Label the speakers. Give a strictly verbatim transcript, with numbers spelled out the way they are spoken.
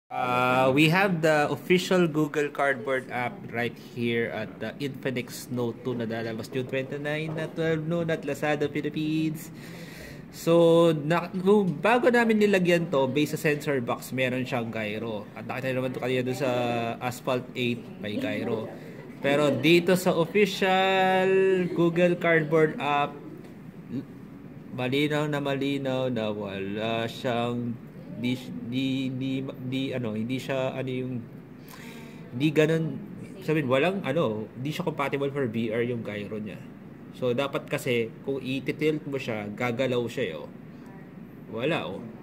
Speaker 1: Uh, we have the official Google Cardboard app right here at the Infinix Note two na lalabas June twenty-ninth na twelve noon at Lazada Philippines. So, na, nung bago namin nilagyan to, based sa sensor box, meron siyang gyro. At nakita naman to kanina doon sa Asphalt eight, may gyro. Pero dito sa official Google Cardboard app, malinaw na malinaw na wala siyang di, di, di, di ano, hindi siya ano yung hindi ganun, sabihin walang ano, hindi siya compatible for V R yung gyro niya. So dapat kasi kung i-tilt mo siya, gagalaw siya, eh, oh. Wala, oh.